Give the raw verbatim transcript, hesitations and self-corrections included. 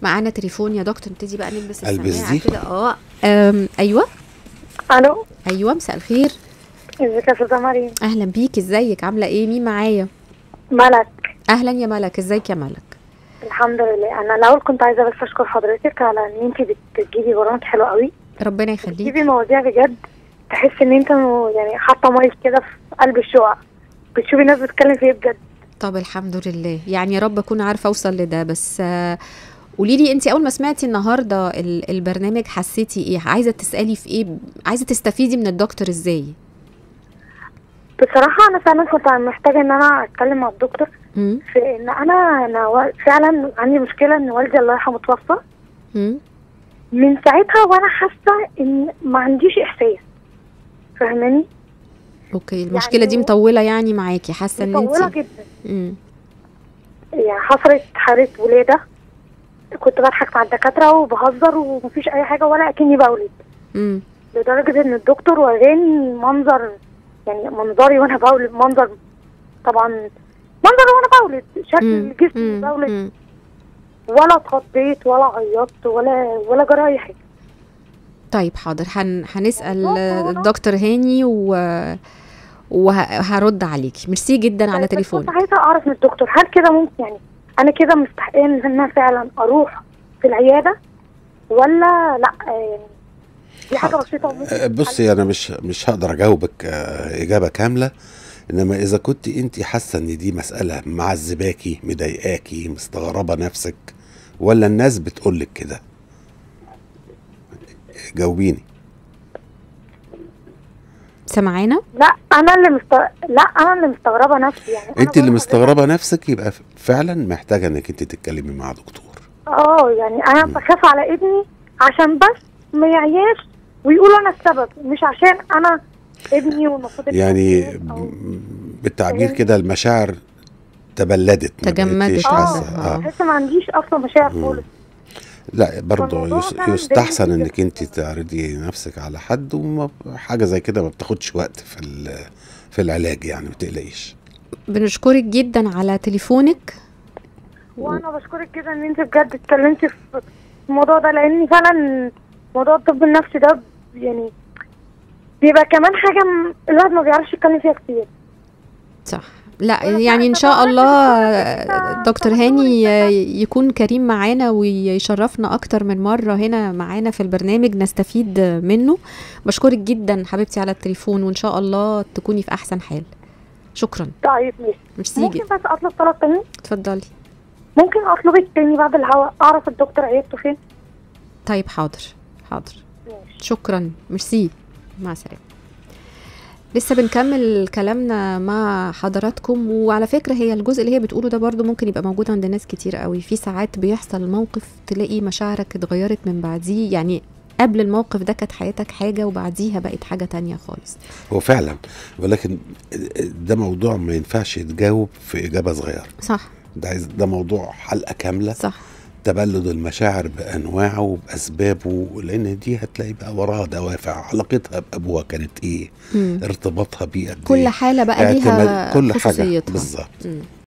معانا تليفون يا دكتور، نبتدي بقى نلبس السماعه كده. اه أم، ايوه الو. ايوه مساء الخير. ازيك يا استاذه مريم؟ اهلا بيك، ازيك؟ عامله ايه؟ مين معايا؟ ملك. اهلا يا ملك، ازيك يا ملك؟ الحمد لله. انا الاول كنت عايزه بس اشكر حضرتك على ان انت بتجيبي برامج حلوه قوي. ربنا يخليك. بتجيبي مواضيع بجد تحس ان انت يعني حاطه مايك كده في قلب الشقق، بتشوفي ناس بتتكلم فيه بجد. طب الحمد لله، يعني يا رب اكون عارفه اوصل لده. بس آه قولي لي انت اول ما سمعتي النهارده البرنامج حسيتي ايه؟ عايزه تسالي في ايه؟ عايزه تستفيدي من الدكتور ازاي؟ بصراحه انا فعلا كنت محتاجه ان انا اتكلم مع الدكتور مم. في ان انا انا فعلا عندي مشكله ان والدي الله يرحمه توفى. مم. من ساعتها وانا حاسه ان ما عنديش احساس، فاهماني؟ اوكي، المشكله يعني دي مطوله يعني معاكي، حاسه ان انت مطوله جدا. امم يعني حصلت حاله ولاده، كنت بضحك مع الدكاتره وبهزر ومفيش اي حاجه ولا اكني بولد. امم لدرجه ان الدكتور وراني منظر، يعني منظري وانا بولد، منظر طبعا منظر وانا بولد، شكل جسمي بولد، ولا اتخضيت ولا عيطت ولا ولا جرى اي حاجه. طيب حاضر، هن... هنسال الدكتور هاني و وهرد عليكي. ميرسي جدا على تليفونك. كنت عايزه اعرف من الدكتور، هل كده ممكن يعني انا كده مستحقه ان انا فعلا اروح في العياده ولا لا؟ يعني دي حاجه بسيطه وممكن. بصي انا مش مش هقدر اجاوبك اجابه كامله، انما اذا كنت انت حاسه ان دي مساله معذباكي مضايقاكي مستغربه نفسك ولا الناس بتقولك كده، جاوبيني. سمعانا؟ لا انا اللي مست... لا انا اللي مستغربه نفسي. يعني انت اللي مستغربه نفسك، يبقى فعلا محتاجه انك انت تتكلمي مع دكتور. اه يعني انا بخاف على ابني عشان بس ما يعياش ويقولوا انا السبب، مش عشان انا ابني والمفروض يعني بالتعبير كده المشاعر تبلدت، تجمدت. اه بحس ما عنديش اصلا مشاعر خالص. لا برضه يستحسن انك انت تعرضي نفسك على حد، وحاجه زي كده ما بتاخدش وقت في في العلاج، يعني ما تقلقيش. بنشكرك جدا على تليفونك، وانا بشكرك جدا ان انت بجد اتكلمتي في الموضوع ده، لان فعلا موضوع الطب النفسي ده يعني بيبقى كمان حاجه الواحد ما بيعرفش يتكلم فيها كتير. صح. لا يعني ان شاء الله دكتور هاني يكون كريم معانا ويشرفنا اكتر من مرة هنا معانا في البرنامج نستفيد منه. بشكرك جدا حبيبتي على التليفون، وان شاء الله تكوني في احسن حال. شكرا. طيب ميرسي. ممكن بس اطلب طلب تاني؟ اتفضلي. ممكن اطلبك تاني بعد الهوا اعرف الدكتور عيادته فين؟ طيب حاضر حاضر. ماشي. شكرا، ميرسي، مع السلامة. لسه بنكمل كلامنا مع حضراتكم، وعلى فكرة هي الجزء اللي هي بتقوله ده برضو ممكن يبقى موجود عند ناس كتير قوي. في ساعات بيحصل موقف تلاقي مشاعرك اتغيرت من بعديه، يعني قبل الموقف ده كانت حياتك حاجة وبعديها بقت حاجة تانية خالص. هو فعلا، ولكن ده موضوع ما ينفعش يتجاوب في إجابة صغيرة. صح. ده عايز ده موضوع حلقة كاملة. صح. تبلد المشاعر بأنواعه وبأسبابه، لأن دي هتلاقي بقى وراها دوافع، علاقتها بأبوها كانت إيه، مم. ارتباطها بيه قد إيه، كل حالة بقى ليها كل خصوصيتها بالظبط.